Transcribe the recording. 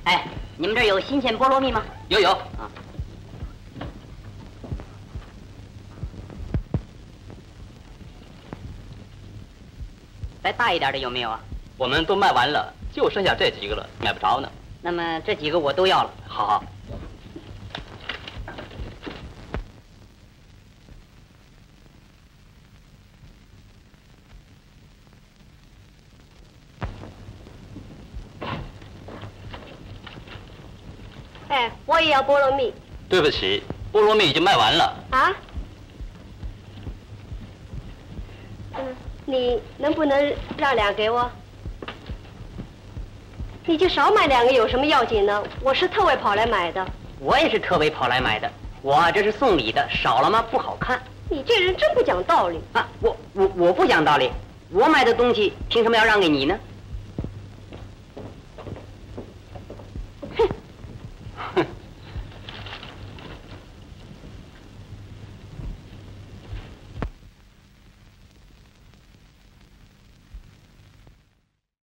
哎，你们这儿有新鲜菠萝蜜吗？ 有啊。 再大一点的有没有啊？ 我们都卖完了，就剩下这几个了，买不着呢。 那么这几个我都要了。 好。 哎，我也要菠萝蜜。 对不起，菠萝蜜已经卖完了。 啊？你能不能让2给我？你就少买2个，有什么要紧呢？我是特为跑来买的。 我也是特为跑来买的，我这是送礼的，少了吗不好看。 你这人真不讲道理啊！我不讲道理，我买的东西凭什么要让给你呢？ 哼！ 哼！